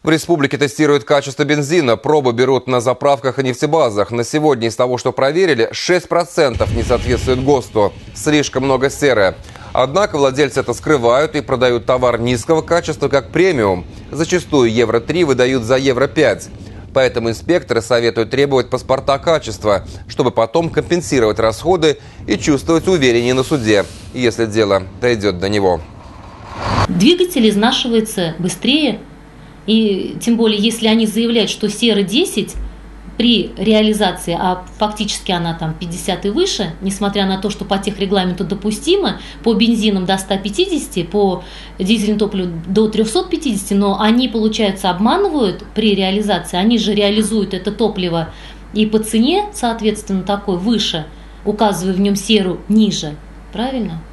В республике тестируют качество бензина. Пробы берут на заправках и нефтебазах. На сегодня из того, что проверили, 6% не соответствует ГОСТу. Слишком много серы. Однако владельцы это скрывают и продают товар низкого качества как премиум. Зачастую Евро-3 выдают за Евро-5. Поэтому инспекторы советуют требовать паспорта качества, чтобы потом компенсировать расходы и чувствовать увереннее на суде, если дело дойдет до него. Двигатель изнашивается быстрее. И тем более, если они заявляют, что серы 10 при реализации, а фактически она там 50 и выше, несмотря на то, что по техрегламенту допустимо, по бензинам до 150, по дизельному топливу до 350, но они, получается, обманывают при реализации, они же реализуют это топливо и по цене, соответственно, такой выше, указывая в нем серу ниже, правильно?